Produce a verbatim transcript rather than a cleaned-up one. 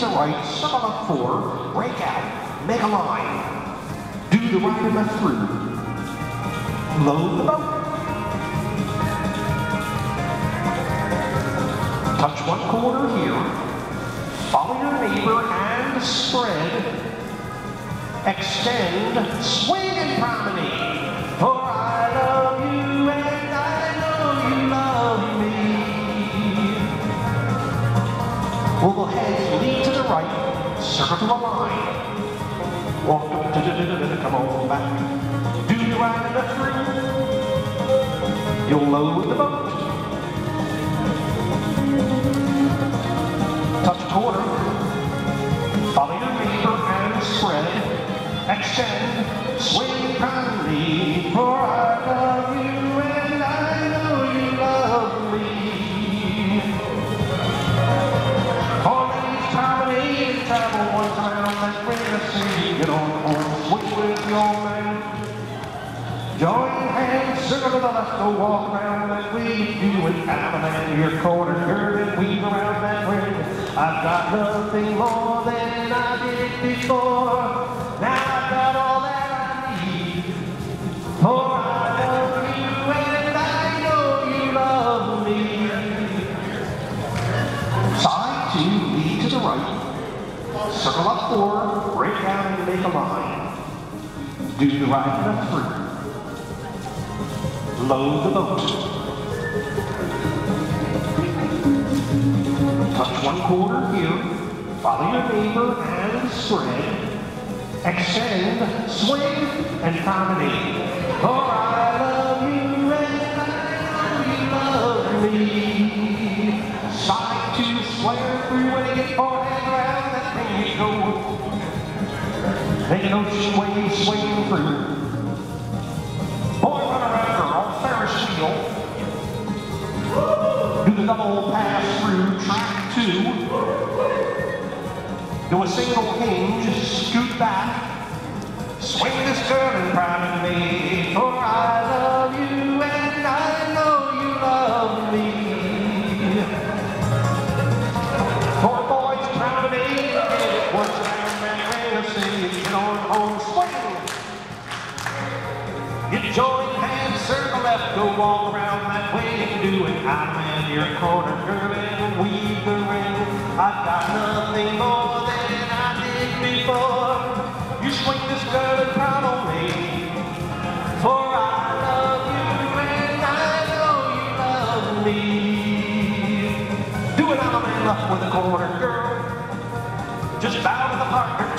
the right, circle up four, break out, make a line. Do the right and left through. Load the boat. Touch one quarter here. Follow your neighbor and spread. Extend, swing and promenade. For I love you and I know you love me. We'll go ahead, lead to the right, circle to the line. Walk up, da da da da da, come on back. Do the right and left through. You'll load the boat. Touch a quarter. Follow your neighbor and spread. Extend, swing promenade. For I love you and I know you love me. Harmony's promenade and travel one time. Let's bring the city. Get on home, swing with your man. Join hands, circle to the left, go walk around that way. Do it, Avalon, your corner, curve and weave around that ring. I've got nothing more than I did before. Now I've got all that I need. For I love you and I know you love me. Side two, lead to the right. Circle up four, break out and make a line. Do the right and left through. Load the boat. Touch one quarter here. Follow your neighbor and spread. Extend, swing, and promenade. For I love you and I know you love me. Side two, square through when you get forehand around that thing you go. Make an ocean wave swing through. Boy, run around her on Ferris wheel. Do the double pass through track two. Do a single hinge, scoot back. Swing this girl and promenade. For I love you and I know you love me. For boys promenade, once round that ring of city, get on home swing. You join hands, circle left, go walk around that way and do it. I'm in your corner, girl, and weave the ring. I've got nothing more than I did before. You swing this girl and promenade. For I love you and I know you love me. Do it, I'm in love with a corner, girl. Just bow to the partner.